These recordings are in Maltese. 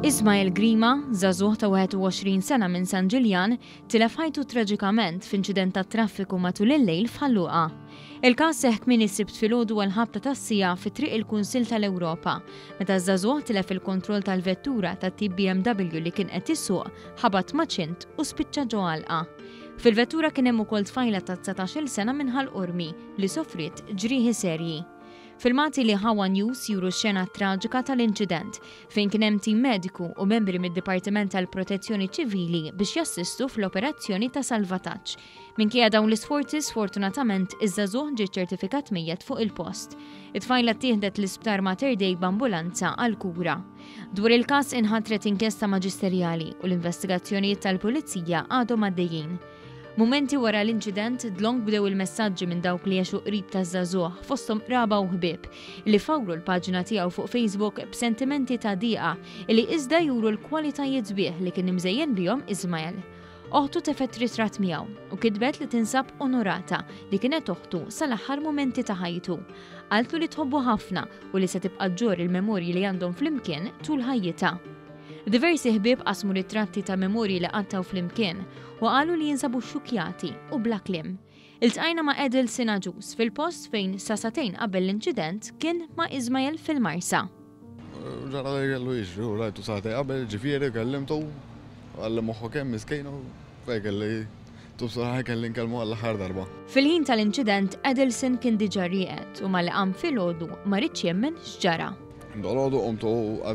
Ismael Grima, żagħżugħ ta' 21 sena minn San Ġiljan, tilef ħajtu traġikament f'inċident ta' traffiku matul il-lejl f'Ħalluqa. Il-każ seħħ kmieni s-sibt filgħodu għal ħabta tas-sija fi triq il-Kunsill tal-Ewropa, meta żagħżugħ tilef il-kontroll tal-vettura tat-tip BMW li kien qed isuq, ħabat maċint u spiċċa ġo għalqa. Fil-vettura kien hemm ukoll tfajla ta' 19-il sena minn Ħallqurmi li sofriet ġrieħi serji. Filmati li Ħawa News juru x-xena traġika tal-inċident fejn kien hemm tim mediku u membri mid-Dipartiment tal-Protezzjoni Ċivili biex jassistu fl-operazzjoni ta' salvataġġ. Minkejja dawn l-isforzi sfortunatament iż-żagħżugħ ġie ċertifikat mejjed fuq il-post. It-tfajla ttieħdet l-isptar Mater Dei b'ambulanza għal kura. Dwar il-każ inħatret inkjesta maġisterjali u l-investigazzjonijiet tal-Pulizija għadhom għaddejjin. Mumenti wara l-inċident dlong bdew il-messaġġi minn dawk li jgħixu qrib taż-żagħżugħ fosthom qraba u ħbieb li fawru l-paġna tiegħu fuq Facebook b'sentimenti ta' dieqa li iżda juru l-kwalitajiet sbieħ li kien imżejjen bihom Ismael. Oħtu tefet ritratt miegħu u kitbet li tinsab onorata li kienet oħtu sal-aħħar mumenti ta' ħajtu. Qaltlu li tħobbu ħafna u li se tibqa' ġġorr il-memorji li għandhom flimkien tul ħajjitha. Diversi ħbieb qasmu ritratti ta' memorji li qattaw flimkien u qalu li jinsabu xukjati u bla kliem. Iltqajna ma' Edelsin Aġus fil-post fejn sasatejn qabel l-inċident kien ma' Ismael fil-Marsa. Ġara li kellu jiġri u rajtu saħtej qabel ġifieri kellimtu għalli moħħu kemm miskejn u kelli tubsaraħi kelli nkellmu għall-aħħar darba. Fil-ħin tal-inċident Edelsin kien diġà rieqed u mal qam filgħodu ma rridx jemmen x'ġara. Dolodu qomtu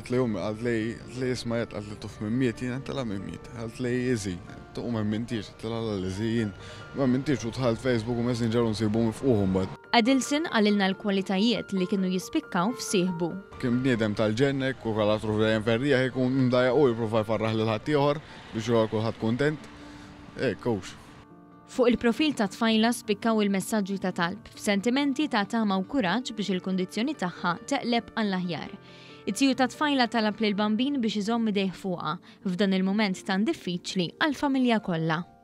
għatli Ismael għatli tuf minn miet jien tala minn miet, għatli jizi, tuq ma mintix, tala l-lizijin, ma mintix u tħalt Facebook u Messenger unsibu mifquhom bad. Edelsin għalilna l-kwalitajiet li kienu jispikkaw f'sieħbu. Kim bniedem tal-ġennek u għalatru f'dajem ferrija jkun mdaja u jiprofa jfarraħ l-ħat ieħor biex juħar kulħadd kontent. Kowx. Fuq il-profil ta' tfajla spikkaw il-messaġġi ta' talb f'sentimenti ta' tama u kuraġġ biex il-kundizzjoni tagħha teqleb għall-aħjar. It-tiju ta' tfajla talab lil bambin biex iżomm idejh fuqha f'dan il-mument tan diffiċli għall-familja kollha.